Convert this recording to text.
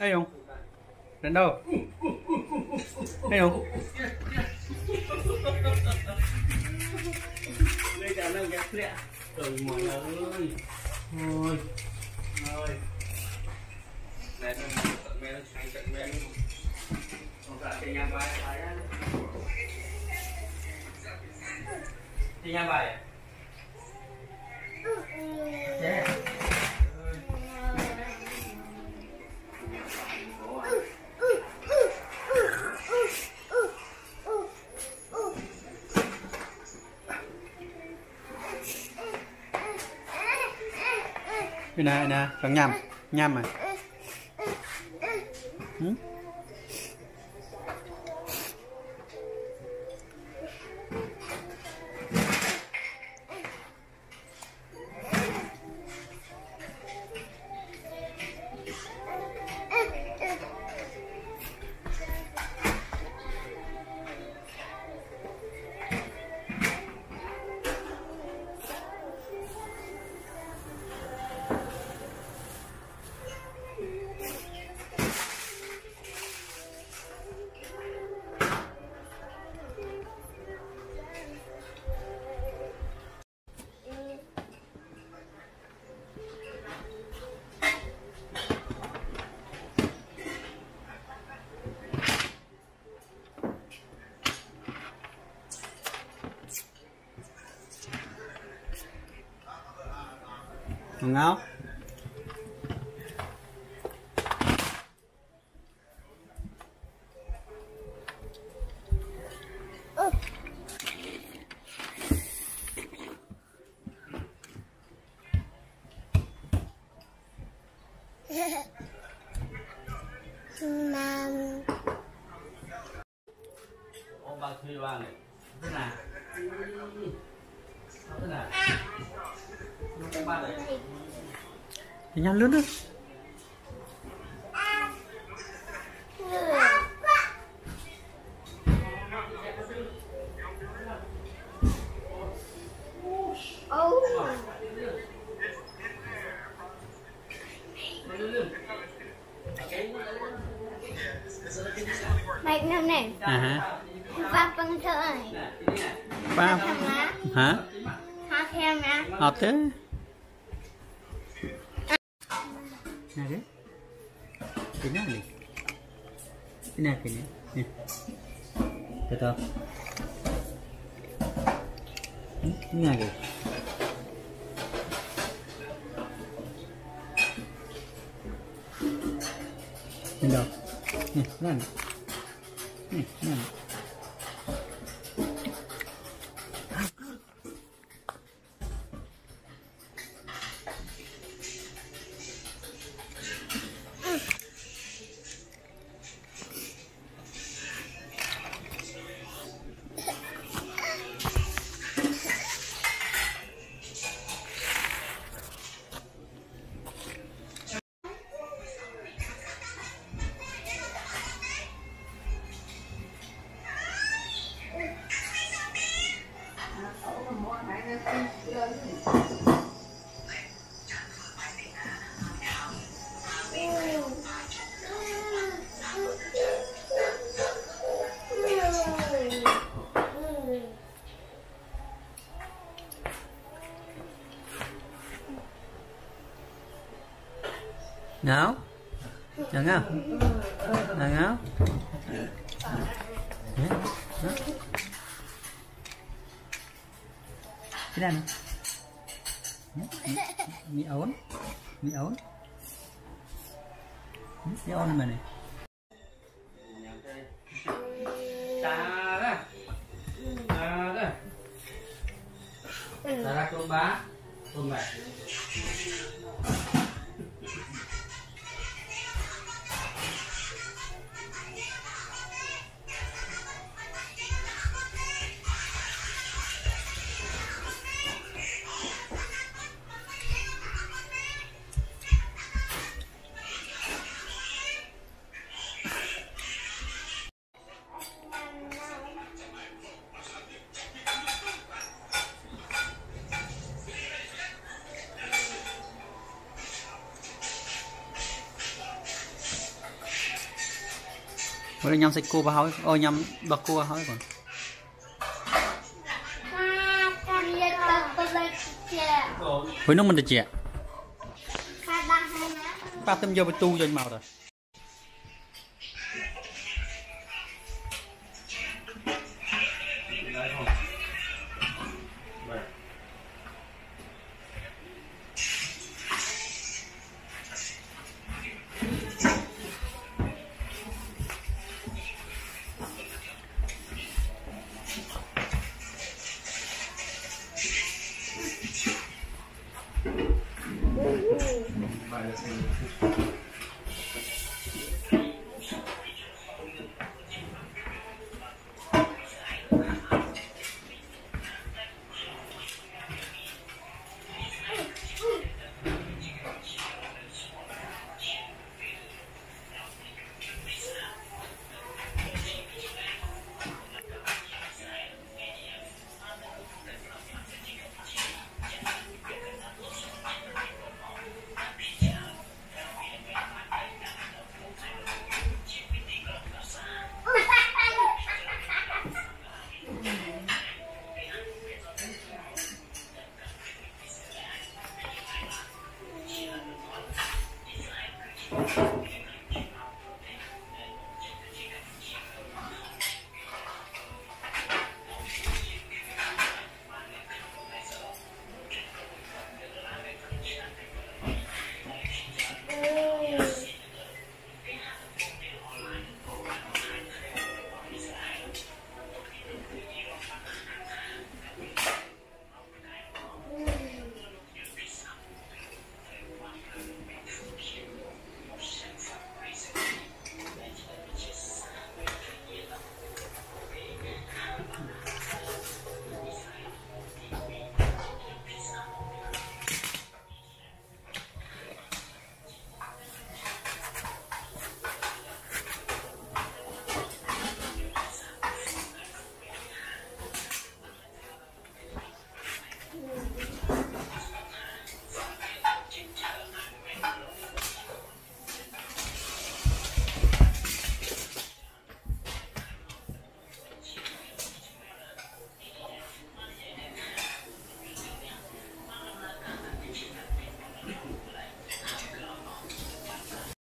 Thấy không? Đến đâu? Thấy không? Đây là nó ghép lẹ. Trời mọi ơi. Ôi. Ơi. Này nó tận mẹ nó sang tận mẹ luôn. Còn cả cái nhà bài á. Cái nhà bài. Yeah. Đây nè, còn nhầm à. Ừ? Ngon không? Ông ba thuê ba này. Thế nào? Thế nào? Ba này. Thì nhanh lớn đó. Bạch năm này. À hả? Ba băng thơ này. Ba hả? Ha khem nha. Ngọt thế. Nè đấy. Cái nào này? Cái nào cái này? Nè. Được không? Cái nào kìa? Nhìn đâu? Nè, cái này. Nè, cái này. Ngáo. Được không? Được ngáo. Cái này nè. Mì ốn. Mì ốn. Mì ốn này này. Ra cơm bá. Cơm mẹ. bữa nhâm xịt cua vào hói ôi nhâm bật cua vào hói còn với nó mình được chè ba tâm vô tu cho anh màu rồi